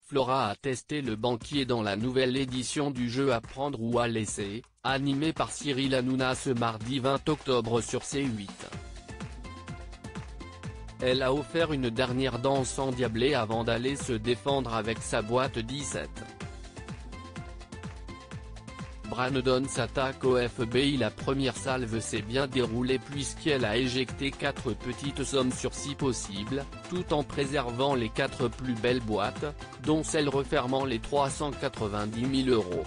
Flora a testé le banquier dans la nouvelle édition du jeu À prendre ou à laisser, animé par Cyril Hanouna ce mardi 20 octobre sur C8. Elle a offert une dernière danse endiablée avant d'aller se défendre avec sa boîte 17. Brandon s'attaque au FBI. La première salve s'est bien déroulée puisqu'elle a éjecté 4 petites sommes sur 6 possibles, tout en préservant les 4 plus belles boîtes, dont celle refermant les 390 000 €.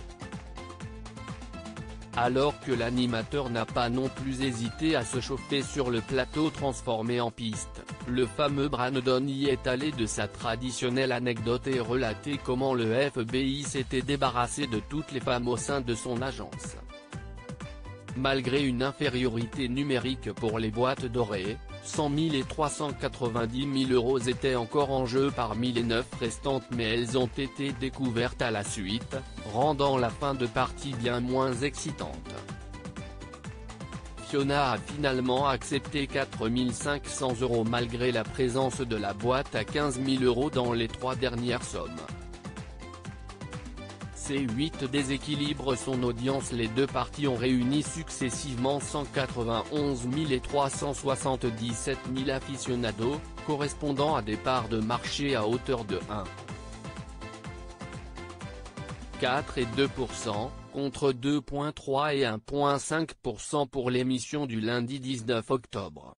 Alors que l'animateur n'a pas non plus hésité à se chauffer sur le plateau transformé en piste, le fameux Brandon y est allé de sa traditionnelle anecdote et relaté comment le FBI s'était débarrassé de toutes les femmes au sein de son agence. Malgré une infériorité numérique pour les boîtes dorées, 100 000 et 390 000 € étaient encore en jeu parmi les 9 restantes, mais elles ont été découvertes à la suite, rendant la fin de partie bien moins excitante. Fiona a finalement accepté 4 500 € malgré la présence de la boîte à 15 000 € dans les 3 dernières sommes. C8 déséquilibre son audience. Les deux parties ont réuni successivement 191 000 et 377 000 aficionados, correspondant à des parts de marché à hauteur de 1,4 et 2%, contre 2,3 et 1,5% pour l'émission du lundi 19 octobre.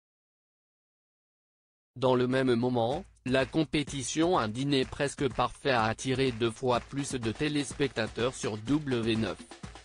Dans le même moment, la compétition Un dîner presque parfait a attiré 2 fois plus de téléspectateurs sur W9.